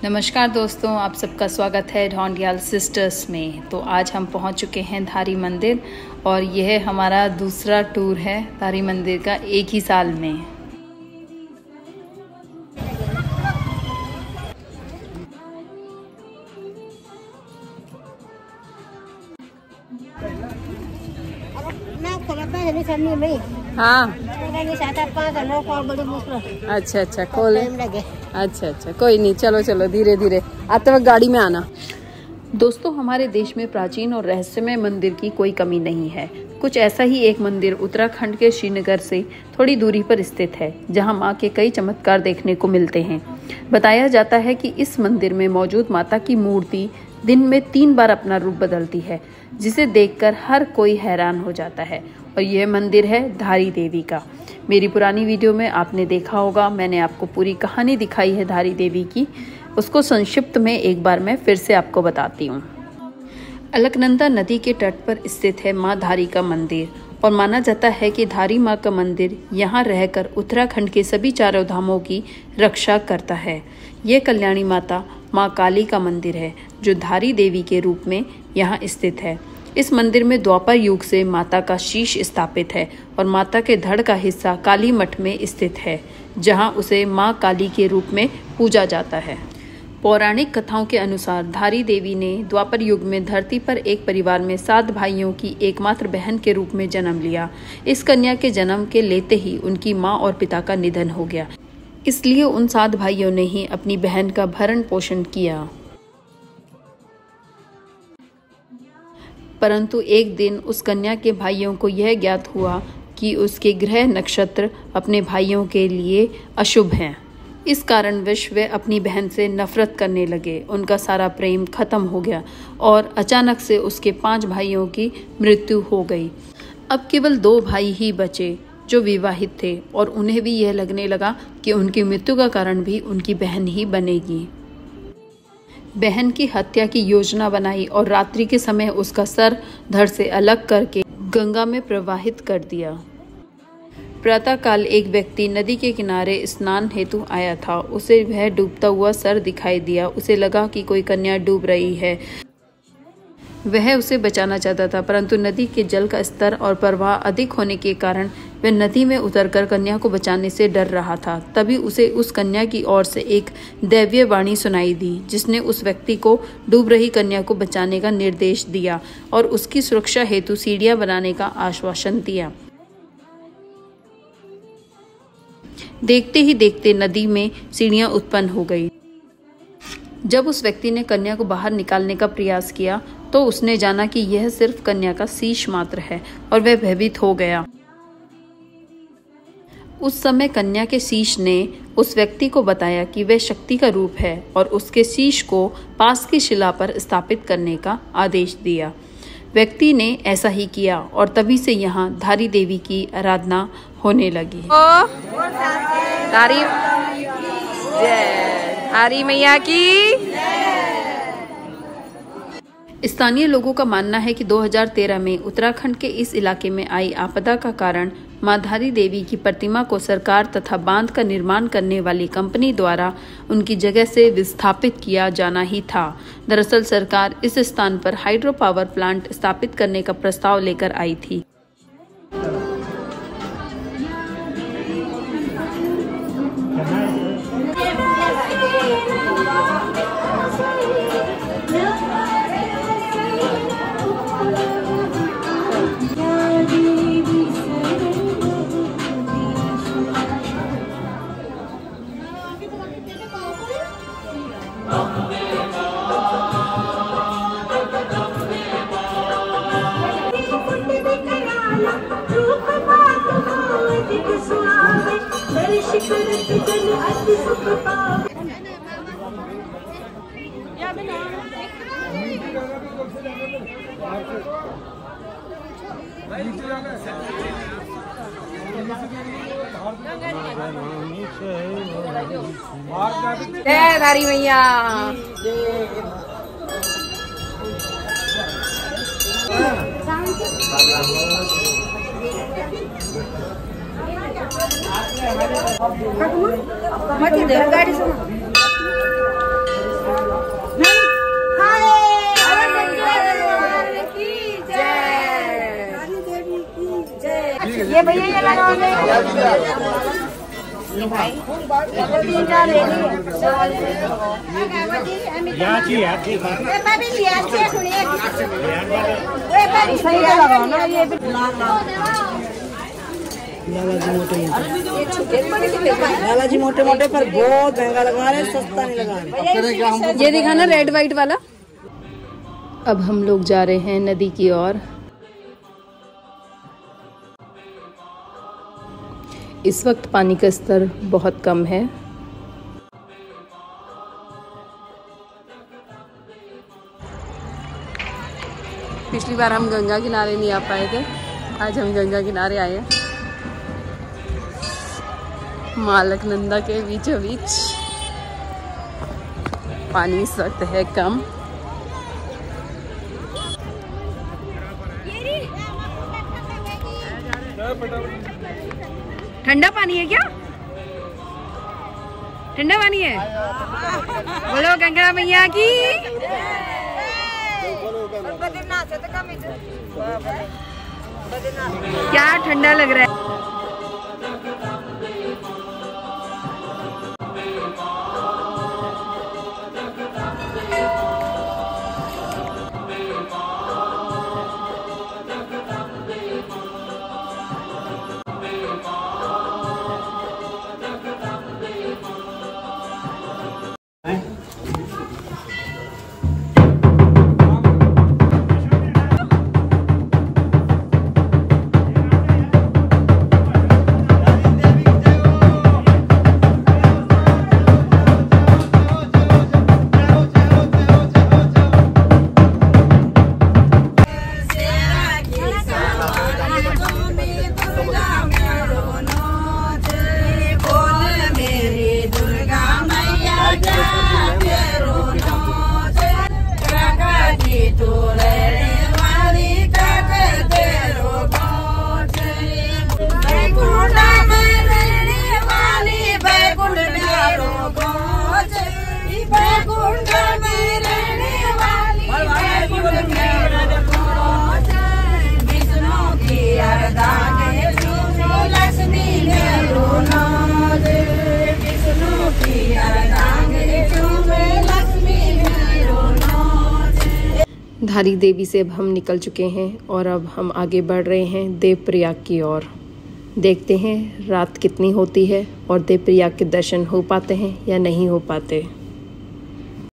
नमस्कार दोस्तों, आप सबका स्वागत है ढोंडियाल सिस्टर्स में। तो आज हम पहुंच चुके हैं धारी मंदिर और यह हमारा दूसरा टूर है धारी मंदिर का एक ही साल में। हाँ अच्छा खोल। अच्छा कोई नहीं, चलो धीरे धीरे आते वक्त गाड़ी में आना। दोस्तों, हमारे देश में प्राचीन और रहस्यमय मंदिर की कोई कमी नहीं है। कुछ ऐसा ही एक मंदिर उत्तराखंड के श्रीनगर से थोड़ी दूरी पर स्थित है, जहां मां के कई चमत्कार देखने को मिलते हैं। बताया जाता है कि इस मंदिर में मौजूद माता की मूर्ति दिन में 3 बार अपना रूप बदलती है, जिसे देखकर हर कोई हैरान हो जाता है। और यह मंदिर है धारी देवी का। मेरी पुरानी वीडियो में आपने देखा होगा, मैंने आपको पूरी कहानी दिखाई है धारी देवी की। उसको संक्षिप्त में एक बार मैं फिर से आपको बताती हूँ। अलकनंदा नदी के तट पर स्थित है माँ धारी का मंदिर और माना जाता है कि धारी माँ का मंदिर यहाँ रहकर उत्तराखंड के सभी चारों धामों की रक्षा करता है। यह कल्याणी माता माँ काली का मंदिर है, जो धारी देवी के रूप में यहाँ स्थित है। इस मंदिर में द्वापर युग से माता का शीश स्थापित है और माता के धड़ का हिस्सा काली मठ में स्थित है, जहाँ उसे माँ काली के रूप में पूजा जाता है। पौराणिक कथाओं के अनुसार धारी देवी ने द्वापर युग में धरती पर एक परिवार में 7 भाइयों की एकमात्र बहन के रूप में जन्म लिया। इस कन्या के जन्म के लेते ही उनकी माँ और पिता का निधन हो गया, इसलिए उन 7 भाइयों ने ही अपनी बहन का भरण पोषण किया। परंतु एक दिन उस कन्या के भाइयों को यह ज्ञात हुआ कि उसके ग्रह नक्षत्र अपने भाइयों के लिए अशुभ हैं। इस कारणवश वे अपनी बहन से नफरत करने लगे। उनका सारा प्रेम खत्म हो गया और अचानक से उसके 5 भाइयों की मृत्यु हो गई। अब केवल 2 भाई ही बचे जो विवाहित थे और उन्हें भी यह लगने लगा कि उनकी मृत्यु का कारण भी उनकी बहन ही बनेगी। बहन की हत्या की योजना बनाई और रात्रि के समय उसका सर धड़ से अलग करके गंगा में प्रवाहित कर दिया। प्रातःकाल एक व्यक्ति नदी के किनारे स्नान हेतु आया था। उसे वह डूबता हुआ सर दिखाई दिया। उसे लगा कि कोई कन्या डूब रही है। वह उसे बचाना चाहता था, परंतु नदी के जल का स्तर और प्रवाह अधिक होने के कारण वह नदी में उतरकर कन्या को बचाने से डर रहा था। तभी उसे उस कन्या की ओर से एक दैवीय वाणी सुनाई दी, जिसने उस व्यक्ति को डूब रही कन्या को बचाने का निर्देश दिया और उसकी सुरक्षा हेतु सीढ़ियां बनाने का आश्वासन दिया। देखते ही देखते नदी में सीढ़ियां उत्पन्न हो गई। जब उस व्यक्ति ने कन्या को बाहर निकालने का प्रयास किया तो उसने जाना कि यह सिर्फ कन्या का शीश मात्र है और वह भयभीत हो गया। उस समय कन्या के शीश ने उस व्यक्ति को बताया कि वह शक्ति का रूप है और उसके शीश को पास की शिला पर स्थापित करने का आदेश दिया। व्यक्ति ने ऐसा ही किया और तभी से यहाँ धारी देवी की आराधना होने लगी। धारी मैया की। स्थानीय लोगों का मानना है कि 2013 में उत्तराखंड के इस इलाके में आई आपदा का कारण मां धारी देवी की प्रतिमा को सरकार तथा बांध का निर्माण करने वाली कंपनी द्वारा उनकी जगह से विस्थापित किया जाना ही था। दरअसल सरकार इस स्थान पर हाइड्रो पावर प्लांट स्थापित करने का प्रस्ताव लेकर आई थी। जय धारी मैया। गाड़ी भैया ये लगाओ लाला जी मोटे मोटे पर बहुत महंगा लगा रहे, सस्ता नहीं लगा रहे। ये दिखाना रेड वाइट वाला। अब हम लोग जा रहे हैं नदी की ओर। इस वक्त पानी का स्तर बहुत कम है। पिछली बार हम गंगा किनारे नहीं आ पाए थे, आज हम गंगा किनारे आए हैं। मालकनंदा के बीचों बीच पानी इस वक्त है कम। ठंडा पानी है क्या? ठंडा पानी है। बोलो गंगा मैया की। क्या ठंडा लग रहा है। धारी देवी से अब हम निकल चुके हैं और अब हम आगे बढ़ रहे हैं देवप्रयाग की ओर। देखते हैं रात कितनी होती है और देवप्रयाग के दर्शन हो पाते हैं या नहीं हो पाते।